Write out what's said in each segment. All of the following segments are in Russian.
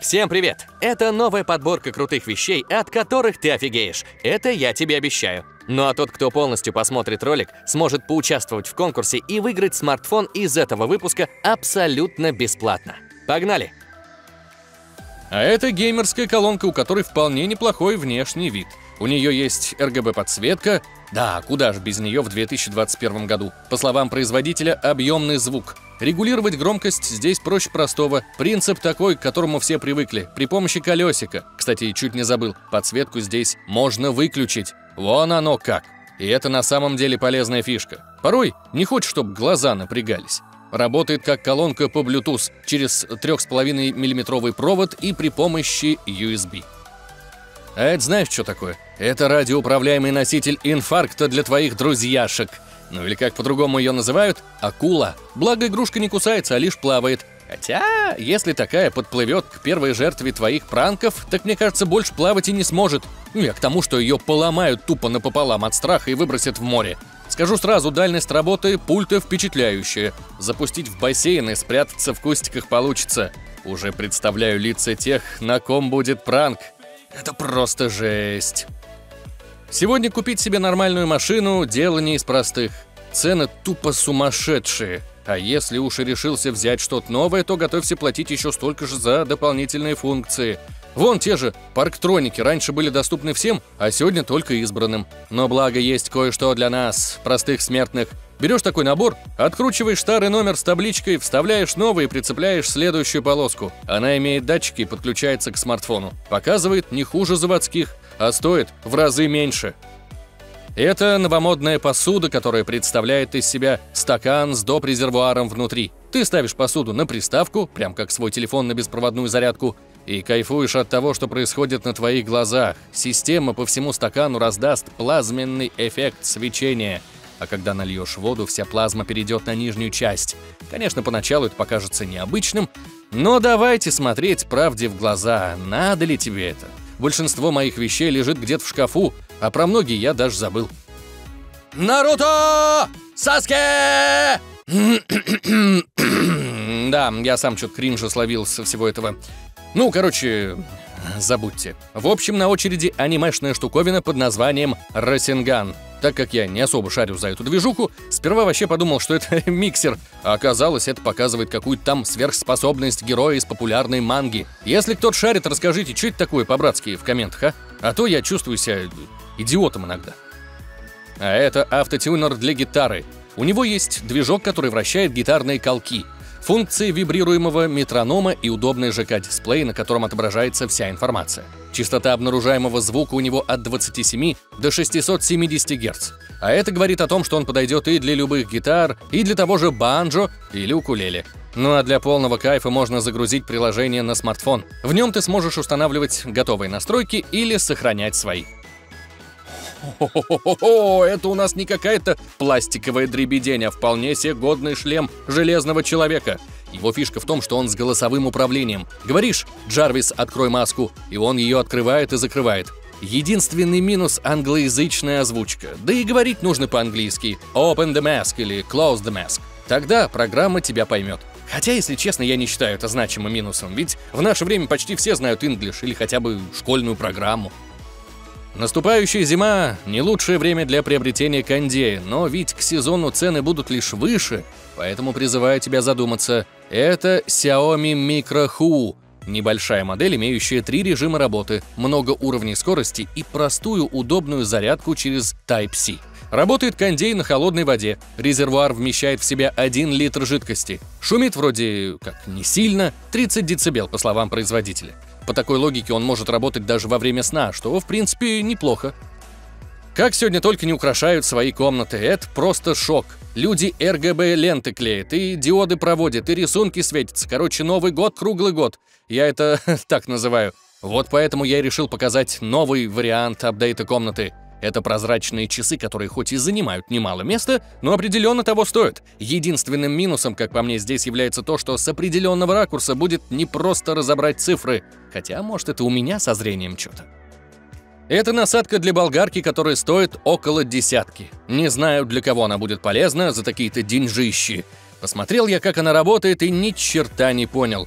Всем привет! Это новая подборка крутых вещей, от которых ты офигеешь. Это я тебе обещаю. Ну а тот, кто полностью посмотрит ролик, сможет поучаствовать в конкурсе и выиграть смартфон из этого выпуска абсолютно бесплатно. Погнали! А это геймерская колонка, у которой вполне неплохой внешний вид. У нее есть RGB-подсветка. Да, куда ж без нее в 2021 году. По словам производителя, объемный звук. Регулировать громкость здесь проще простого. Принцип такой, к которому все привыкли. При помощи колесика. Кстати, чуть не забыл. Подсветку здесь можно выключить. Вон оно как. И это на самом деле полезная фишка. Порой не хочешь, чтобы глаза напрягались. Работает как колонка по Bluetooth через 3,5 мм провод и при помощи USB. А это знаешь, что такое? Это радиоуправляемый носитель инфаркта для твоих друзьяшек. Ну или как по-другому ее называют, акула. Благо игрушка не кусается, а лишь плавает. Хотя, если такая подплывет к первой жертве твоих пранков, так мне кажется, больше плавать и не сможет. Ну я к тому, что ее поломают тупо напополам от страха и выбросят в море. Скажу сразу, дальность работы пульта впечатляющая. Запустить в бассейн и спрятаться в кустиках получится. Уже представляю лица тех, на ком будет пранк. Это просто жесть. Сегодня купить себе нормальную машину – дело не из простых. Цены тупо сумасшедшие. А если уж и решился взять что-то новое, то готовься платить еще столько же за дополнительные функции. Вон те же парктроники раньше были доступны всем, а сегодня только избранным. Но благо есть кое-что для нас, простых смертных. Берешь такой набор, откручиваешь старый номер с табличкой, вставляешь новый и прицепляешь следующую полоску. Она имеет датчики и подключается к смартфону. Показывает не хуже заводских, а стоит в разы меньше. Это новомодная посуда, которая представляет из себя стакан с доп. Резервуаром внутри. Ты ставишь посуду на приставку, прям как свой телефон на беспроводную зарядку, и кайфуешь от того, что происходит на твоих глазах. Система по всему стакану раздаст плазменный эффект свечения. А когда нальешь воду, вся плазма перейдет на нижнюю часть. Конечно, поначалу это покажется необычным, но давайте смотреть правде в глаза. Надо ли тебе это? Большинство моих вещей лежит где-то в шкафу, а про многие я даже забыл. Наруто! Саске! Да, я сам что-то кринжа словил со всего этого. Ну, короче, забудьте. В общем, на очереди анимешная штуковина под названием Rasengan. Так как я не особо шарю за эту движуху, сперва вообще подумал, что это миксер, а оказалось, это показывает какую-то там сверхспособность героя из популярной манги. Если кто-то шарит, расскажите, что это такое по-братски в комментах, а? А то я чувствую себя идиотом иногда. А это автотюнер для гитары. У него есть движок, который вращает гитарные колки. Функции вибрируемого метронома и удобный ЖК-дисплей, на котором отображается вся информация. Частота обнаружаемого звука у него от 27 до 670 Гц. А это говорит о том, что он подойдет и для любых гитар, и для того же банджо или укулеле. Ну а для полного кайфа можно загрузить приложение на смартфон. В нем ты сможешь устанавливать готовые настройки или сохранять свои. Хо-хо-хо-хо, это у нас не какая-то пластиковая дребедень, а вполне себе годный шлем железного человека. Его фишка в том, что он с голосовым управлением. Говоришь: «Джарвис, открой маску», и он ее открывает и закрывает. Единственный минус — англоязычная озвучка. Да и говорить нужно по-английски: «Open the mask» или «Close the mask». Тогда программа тебя поймет. Хотя, если честно, я не считаю это значимым минусом, ведь в наше время почти все знают English или хотя бы школьную программу. Наступающая зима – не лучшее время для приобретения кондея, но ведь к сезону цены будут лишь выше, поэтому призываю тебя задуматься. Это Xiaomi Micro Hu. Небольшая модель, имеющая 3 режима работы, много уровней скорости и простую удобную зарядку через Type-C. Работает кондей на холодной воде. Резервуар вмещает в себя 1 литр жидкости. Шумит вроде как не сильно, 30 дБ, по словам производителя. По такой логике он может работать даже во время сна, что, в принципе, неплохо. Как сегодня только не украшают свои комнаты, это просто шок. Люди RGB-ленты клеят, и диоды проводят, и рисунки светятся. Короче, Новый год круглый год. Я это так называю. Вот поэтому я и решил показать новый вариант апдейта комнаты. Это прозрачные часы, которые хоть и занимают немало места, но определенно того стоят. Единственным минусом, как по мне, здесь является то, что с определенного ракурса будет непросто разобрать цифры. Хотя, может, это у меня со зрением что-то. Это насадка для болгарки, которая стоит около десятки. Не знаю, для кого она будет полезна за такие-то деньжищи. Посмотрел я, как она работает, и ни черта не понял.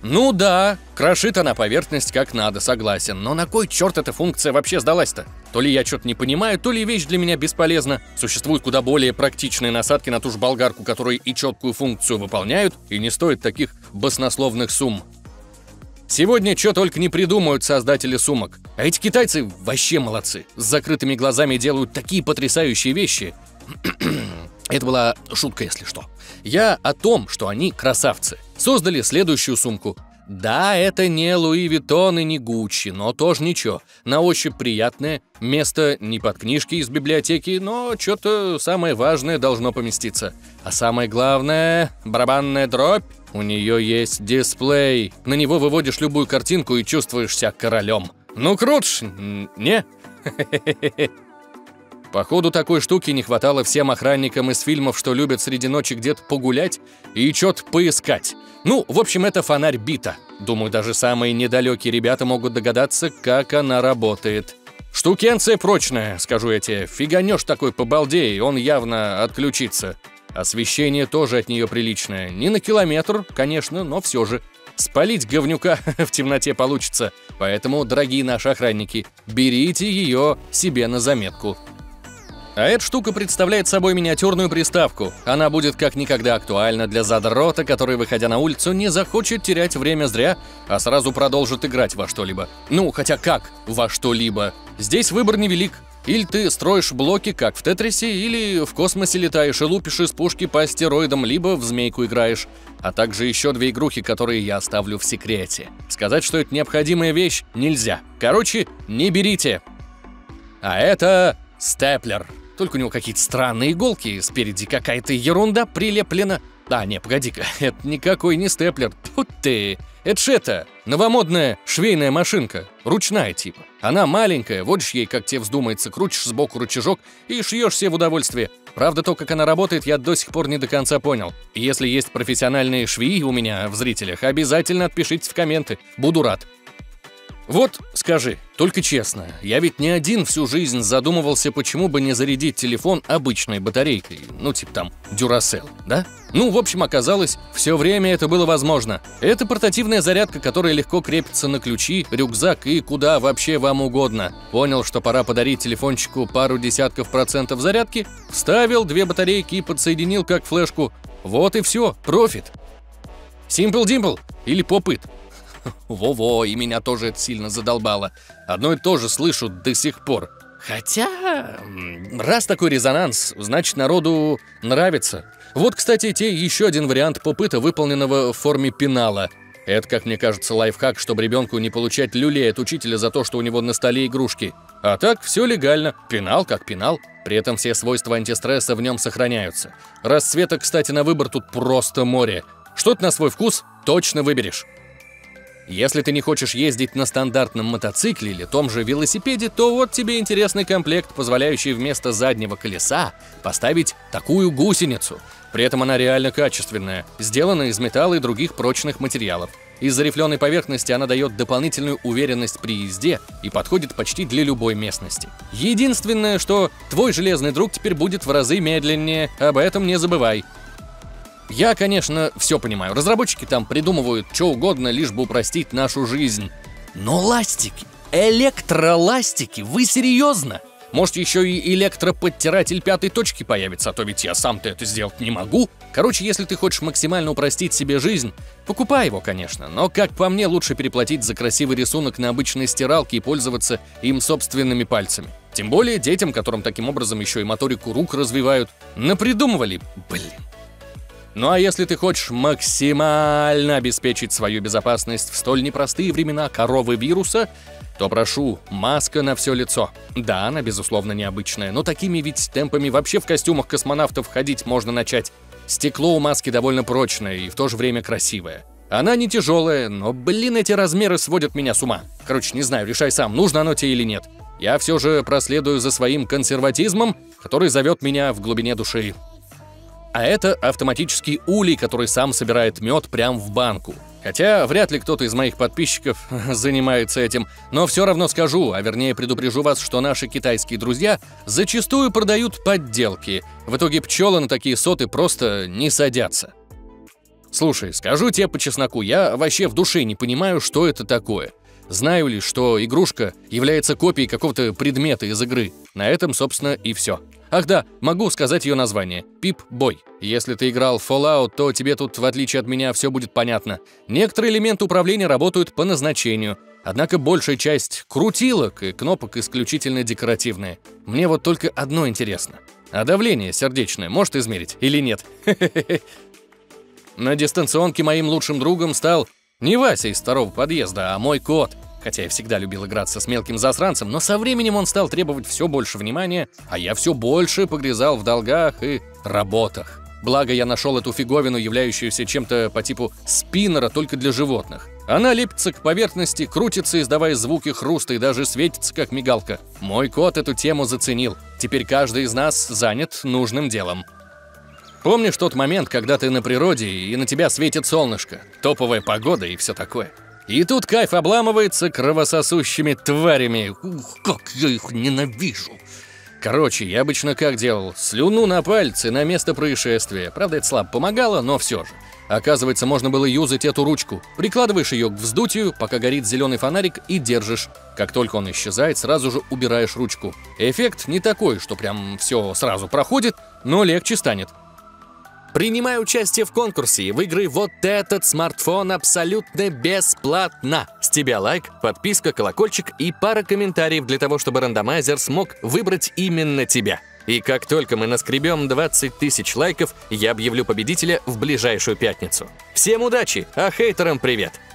Ну да, крошит она поверхность как надо, согласен. Но на кой черт эта функция вообще сдалась-то? То ли я что-то не понимаю, то ли вещь для меня бесполезна. Существуют куда более практичные насадки на ту же болгарку, которые и четкую функцию выполняют, и не стоят таких баснословных сумм. Сегодня что только не придумают создатели сумок. А эти китайцы вообще молодцы. С закрытыми глазами делают такие потрясающие вещи. Это была шутка, если что. Я о том, что они красавцы. Создали следующую сумку. Да, это не Луи Виттон и не Гуччи, но тоже ничего. На ощупь приятное, место не под книжки из библиотеки, но что-то самое важное должно поместиться. А самое главное, барабанная дробь, у нее есть дисплей. На него выводишь любую картинку и чувствуешь себя королем. Ну круто ж, не? Походу, такой штуки не хватало всем охранникам из фильмов, что любят среди ночи где-то погулять и что-то поискать. Ну, в общем, это фонарь Бита. Думаю, даже самые недалекие ребята могут догадаться, как она работает. Штукенция прочная, скажу я тебе. Фиганешь такой по балде, и он явно отключится. Освещение тоже от нее приличное. Не на километр, конечно, но все же. Спалить говнюка в темноте получится. Поэтому, дорогие наши охранники, берите ее себе на заметку. А эта штука представляет собой миниатюрную приставку. Она будет как никогда актуальна для задрота, который, выходя на улицу, не захочет терять время зря, а сразу продолжит играть во что-либо. Ну, хотя как во что-либо? Здесь выбор невелик. Или ты строишь блоки, как в Тетрисе, или в космосе летаешь и лупишь из пушки по астероидам, либо в змейку играешь. А также еще 2 игрухи, которые я оставлю в секрете. Сказать, что это необходимая вещь, нельзя. Короче, не берите. А это степлер. Только у него какие-то странные иголки, спереди какая-то ерунда прилеплена. А, не, погоди-ка, это никакой не степлер. Тут ты. Это ж это, новомодная швейная машинка, ручная типа. Она маленькая, водишь ей, как тебе вздумается, крутишь сбоку рычажок и шьешь себе в удовольствие. Правда, то, как она работает, я до сих пор не до конца понял. И если есть профессиональные швеи у меня в зрителях, обязательно отпишитесь в комменты, буду рад. Вот скажи, только честно, я ведь не один всю жизнь задумывался, почему бы не зарядить телефон обычной батарейкой, ну типа там Duracell, да? Ну, в общем, оказалось, все время это было возможно. Это портативная зарядка, которая легко крепится на ключи, рюкзак и куда вообще вам угодно. Понял, что пора подарить телефончику пару десятков процентов зарядки, вставил 2 батарейки и подсоединил как флешку. Вот и все, профит. Simple Dimple или Pop-It. Во-во, и меня тоже это сильно задолбало. Одно и то же слышу до сих пор. Хотя, раз такой резонанс, значит, народу нравится. Вот, кстати, еще один вариант попыта, выполненного в форме пенала. Это, как мне кажется, лайфхак, чтобы ребенку не получать люлей от учителя за то, что у него на столе игрушки. А так, все легально. Пенал как пенал. При этом все свойства антистресса в нем сохраняются. Расцветок, кстати, на выбор тут просто море. Что-то на свой вкус точно выберешь. Если ты не хочешь ездить на стандартном мотоцикле или том же велосипеде, то вот тебе интересный комплект, позволяющий вместо заднего колеса поставить такую гусеницу. При этом она реально качественная, сделана из металла и других прочных материалов. Из-за рифленой поверхности она дает дополнительную уверенность при езде и подходит почти для любой местности. Единственное, что твой железный друг теперь будет в разы медленнее, об этом не забывай. Я, конечно, все понимаю. Разработчики там придумывают что угодно, лишь бы упростить нашу жизнь. Но ластики, электроластики, вы серьезно? Может, еще и электроподтиратель 5-й точки появится, а то ведь я сам-то это сделать не могу. Короче, если ты хочешь максимально упростить себе жизнь, покупай его, конечно. Но, как по мне, лучше переплатить за красивый рисунок на обычной стиралке и пользоваться им собственными пальцами. Тем более детям, которым таким образом еще и моторику рук развивают, напридумывали, блин. Ну а если ты хочешь максимально обеспечить свою безопасность в столь непростые времена коровы вируса, то прошу, маска на все лицо. Да, она, безусловно, необычная, но такими ведь темпами вообще в костюмах космонавтов ходить можно начать. Стекло у маски довольно прочное и в то же время красивое. Она не тяжелая, но, блин, эти размеры сводят меня с ума. Короче, не знаю, решай сам, нужно оно тебе или нет. Я все же проследую за своим консерватизмом, который зовет меня в глубине души. А это автоматический улей, который сам собирает мед прямо в банку. Хотя вряд ли кто-то из моих подписчиков занимается этим, но все равно скажу, а вернее предупрежу вас, что наши китайские друзья зачастую продают подделки. В итоге пчелы на такие соты просто не садятся. Слушай, скажу тебе по чесноку, я вообще в душе не понимаю, что это такое. Знаю лишь, что игрушка является копией какого-то предмета из игры. На этом, собственно, и все. Ах да, могу сказать ее название. Пип-бой. Если ты играл в Fallout, то тебе тут, в отличие от меня, все будет понятно. Некоторые элементы управления работают по назначению. Однако большая часть крутилок и кнопок исключительно декоративные. Мне вот только одно интересно. А давление сердечное может измерить или нет? На дистанционке моим лучшим другом стал не Вася из второго подъезда, а мой кот. Хотя я всегда любил играться с мелким засранцем, но со временем он стал требовать все больше внимания, а я все больше погрязал в долгах и работах. Благо, я нашел эту фиговину, являющуюся чем-то по типу спиннера только для животных. Она лепится к поверхности, крутится, издавая звуки хруста и даже светится, как мигалка. Мой кот эту тему заценил. Теперь каждый из нас занят нужным делом. Помнишь тот момент, когда ты на природе и на тебя светит солнышко, топовая погода и все такое? И тут кайф обламывается кровососущими тварями. Ух, как я их ненавижу. Короче, я обычно как делал? Слюну на пальцы на место происшествия. Правда, это слабо помогало, но все же. Оказывается, можно было юзать эту ручку. Прикладываешь ее к вздутию, пока горит зеленый фонарик, и держишь. Как только он исчезает, сразу же убираешь ручку. Эффект не такой, что прям все сразу проходит, но легче станет. Принимай участие в конкурсе и выиграй вот этот смартфон абсолютно бесплатно. С тебя лайк, подписка, колокольчик и пара комментариев для того, чтобы рандомайзер смог выбрать именно тебя. И как только мы наскребем 20 тысяч лайков, я объявлю победителя в ближайшую пятницу. Всем удачи, а хейтерам привет!